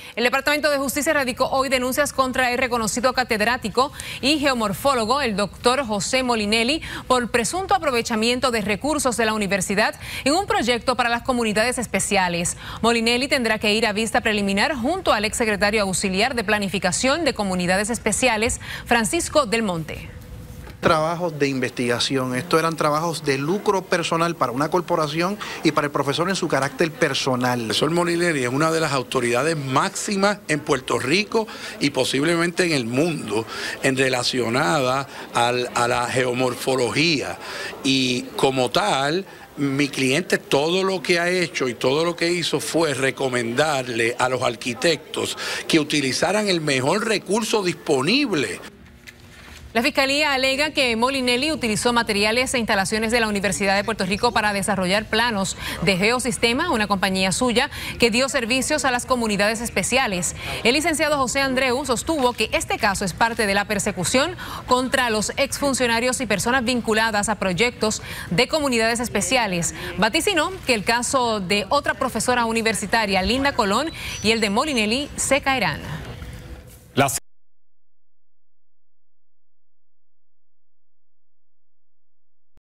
El Departamento de Justicia radicó hoy denuncias contra el reconocido catedrático y geomorfólogo, el doctor José Molinelli, por presunto aprovechamiento de recursos de la universidad en un proyecto para las comunidades especiales. Molinelli tendrá que ir a vista preliminar junto al exsecretario auxiliar de Planificación de Comunidades Especiales, Francisco del Monte. Trabajos de investigación, esto eran trabajos de lucro personal para una corporación y para el profesor en su carácter personal. El profesor Molinelli es una de las autoridades máximas en Puerto Rico y posiblemente en el mundo en relacionada a la geomorfología, y como tal mi cliente todo lo que ha hecho y todo lo que hizo fue recomendarle a los arquitectos que utilizaran el mejor recurso disponible. La Fiscalía alega que Molinelli utilizó materiales e instalaciones de la Universidad de Puerto Rico para desarrollar planos de Geosistema, una compañía suya que dio servicios a las comunidades especiales. El licenciado José Andreu sostuvo que este caso es parte de la persecución contra los exfuncionarios y personas vinculadas a proyectos de comunidades especiales. Vaticinó que el caso de otra profesora universitaria, Linda Colón, y el de Molinelli se caerán.